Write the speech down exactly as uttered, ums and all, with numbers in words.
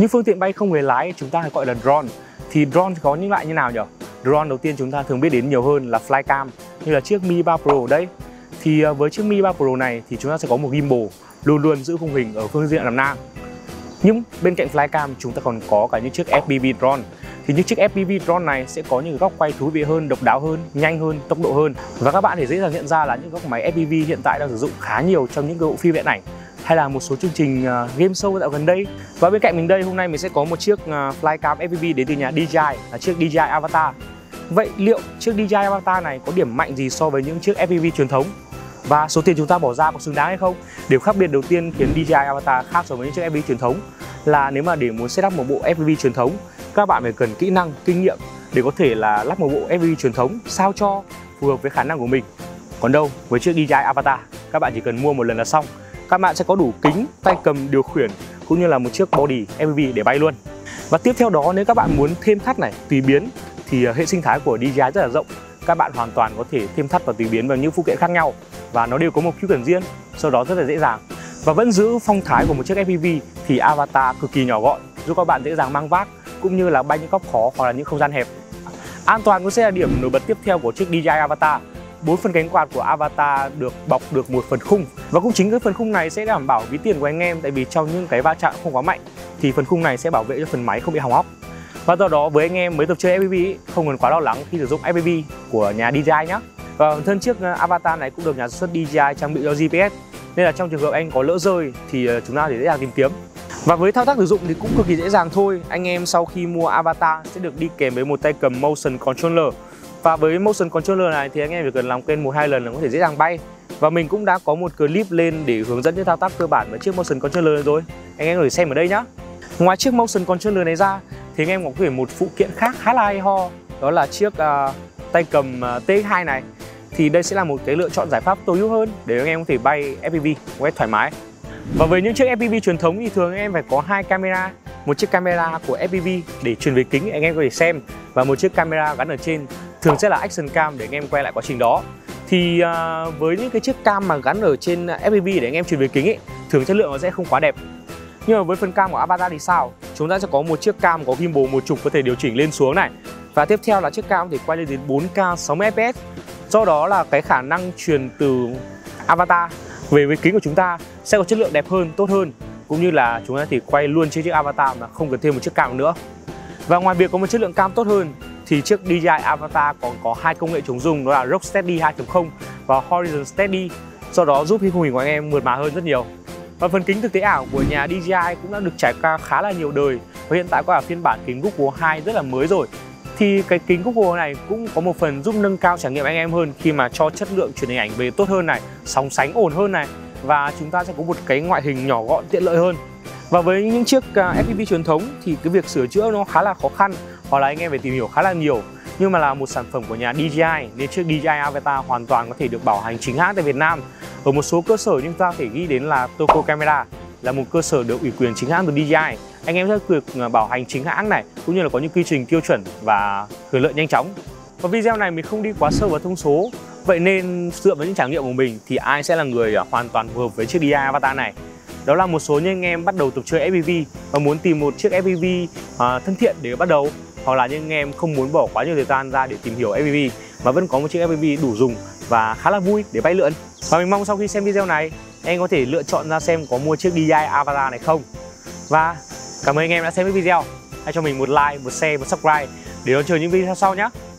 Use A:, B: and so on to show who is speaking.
A: Những phương tiện bay không người lái chúng ta hay gọi là drone. Thì drone có những loại như nào nhỉ? Drone đầu tiên chúng ta thường biết đến nhiều hơn là Flycam, như là chiếc Mi ba Pro đây. Thì với chiếc Mi ba Pro này thì chúng ta sẽ có một gimbal luôn luôn giữ khung hình ở phương diện nằm ngang. Nhưng bên cạnh Flycam chúng ta còn có cả những chiếc ép pê vê drone. Thì những chiếc ép pê vê drone này sẽ có những góc quay thú vị hơn, độc đáo hơn, nhanh hơn, tốc độ hơn. Và các bạn thể dễ dàng nhận ra là những góc máy ép pê vê hiện tại đang sử dụng khá nhiều trong những bộ phim điện ảnh hay là một số chương trình uh, game show dạo gần đây. Và bên cạnh mình đây hôm nay mình sẽ có một chiếc uh, Flycam ép pê vê đến từ nhà đê gi i, là chiếc đê gi i Avatar. Vậy liệu chiếc đê gi i Avatar này có điểm mạnh gì so với những chiếc ép pê vê truyền thống? Và số tiền chúng ta bỏ ra có xứng đáng hay không? Điều khác biệt đầu tiên khiến đê gi i Avatar khác so với những chiếc ép pê vê truyền thống là nếu mà để muốn setup một bộ ép pê vê truyền thống, các bạn phải cần kỹ năng, kinh nghiệm để có thể là lắp một bộ ép pê vê truyền thống sao cho phù hợp với khả năng của mình. Còn đâu, với chiếc đê gi i Avatar, các bạn chỉ cần mua một lần là xong. Các bạn sẽ có đủ kính, tay cầm, điều khiển cũng như là một chiếc body ép pê vê để bay luôn. Và tiếp theo đó, nếu các bạn muốn thêm thắt này, tùy biến thì hệ sinh thái của đê gi i rất là rộng. Các bạn hoàn toàn có thể thêm thắt và tùy biến vào những phụ kiện khác nhau và nó đều có một khuyết điểm riêng, sau đó rất là dễ dàng. Và vẫn giữ phong thái của một chiếc ép pê vê thì Avatar cực kỳ nhỏ gọn, giúp các bạn dễ dàng mang vác cũng như là bay những góc khó hoặc là những không gian hẹp. An toàn cũng sẽ là điểm nổi bật tiếp theo của chiếc đê gi i Avatar. Bốn phần cánh quạt của Avatar được bọc được một phần khung, và cũng chính cái phần khung này sẽ đảm bảo ví tiền của anh em, tại vì trong những cái va chạm không quá mạnh thì phần khung này sẽ bảo vệ cho phần máy không bị hỏng hóc. Và do đó với anh em mới tập chơi ép pê vê không cần quá lo lắng khi sử dụng ép pê vê của nhà đê gi i nhé. Và thân chiếc Avatar này cũng được nhà sản xuất đê gi i trang bị cho giê pê ét, nên là trong trường hợp anh có lỡ rơi thì chúng ta để dễ dàng tìm kiếm. Và với thao tác sử dụng thì cũng cực kỳ dễ dàng thôi. Anh em sau khi mua Avatar sẽ được đi kèm với một tay cầm motion controller. Và với motion controller này thì anh em chỉ cần làm quen một hai lần là có thể dễ dàng bay. Và mình cũng đã có một clip lên để hướng dẫn những thao tác cơ bản với chiếc motion controller này rồi. Anh em có thể xem ở đây nhá. Ngoài chiếc motion controller này ra thì anh em có thể một phụ kiện khác khá là hay ho, đó là chiếc uh, tay cầm uh, tê ích hai này. Thì đây sẽ là một cái lựa chọn giải pháp tối ưu hơn để anh em có thể bay ép pê vê một cách thoải mái. Và với những chiếc ép pê vê truyền thống thì thường anh em phải có hai camera, một chiếc camera của ép pê vê để truyền về kính anh em có thể xem, và một chiếc camera gắn ở trên thường sẽ là action cam để anh em quay lại quá trình đó. Thì uh, với những cái chiếc cam mà gắn ở trên ép pê vê để anh em truyền về kính ấy, thường chất lượng nó sẽ không quá đẹp. Nhưng mà với phần cam của Avatar thì sao? Chúng ta sẽ có một chiếc cam có gimbal một trục có thể điều chỉnh lên xuống này. Và tiếp theo là chiếc cam có thể quay lên đến bốn K sáu mươi ép pê ét. Do đó là cái khả năng truyền từ Avatar về với kính của chúng ta sẽ có chất lượng đẹp hơn, tốt hơn, cũng như là chúng ta thì quay luôn trên chiếc Avatar mà không cần thêm một chiếc cam nữa. Và ngoài việc có một chất lượng cam tốt hơn thì chiếc đê gi i Avatar còn có hai công nghệ chống rung, đó là Rocksteady hai chấm không và Horizon Steady, do đó giúp khung hình của anh em mượt mà hơn rất nhiều. Và phần kính thực tế ảo của nhà đê gi i cũng đã được trải qua khá là nhiều đời, và hiện tại có cả phiên bản kính Google hai rất là mới rồi. Thì cái kính Google này cũng có một phần giúp nâng cao trải nghiệm anh em hơn khi mà cho chất lượng truyền hình ảnh về tốt hơn này, sóng sánh ổn hơn này, và chúng ta sẽ có một cái ngoại hình nhỏ gọn tiện lợi hơn. Và với những chiếc ép pê vê truyền thống thì cái việc sửa chữa nó khá là khó khăn, hoặc là anh em phải tìm hiểu khá là nhiều. Nhưng mà là một sản phẩm của nhà đê gi i nên chiếc đê gi i Avatar hoàn toàn có thể được bảo hành chính hãng tại Việt Nam. Ở một số cơ sở chúng ta phải ghi đến là Toco Camera, là một cơ sở được ủy quyền chính hãng từ đê gi i. Anh em sẽ được bảo hành chính hãng này, cũng như là có những quy trình tiêu chuẩn và hưởng lợi nhanh chóng. Và video này mình không đi quá sâu vào thông số, vậy nên dựa vào những trải nghiệm của mình thì ai sẽ là người hoàn toàn phù hợp với chiếc đê gi i Avatar này? Đó là một số những anh em bắt đầu tập chơi ép pê vê và muốn tìm một chiếc ép pê vê uh, thân thiện để bắt đầu, hoặc là những anh em không muốn bỏ quá nhiều thời gian ra để tìm hiểu ép pê vê mà vẫn có một chiếc ép pê vê đủ dùng và khá là vui để bay lượn. Và mình mong sau khi xem video này, anh có thể lựa chọn ra xem có mua chiếc đê gi i Avatar này không. Và cảm ơn anh em đã xem video. Hãy cho mình một like, một share, một subscribe để đón chờ những video sau nhé.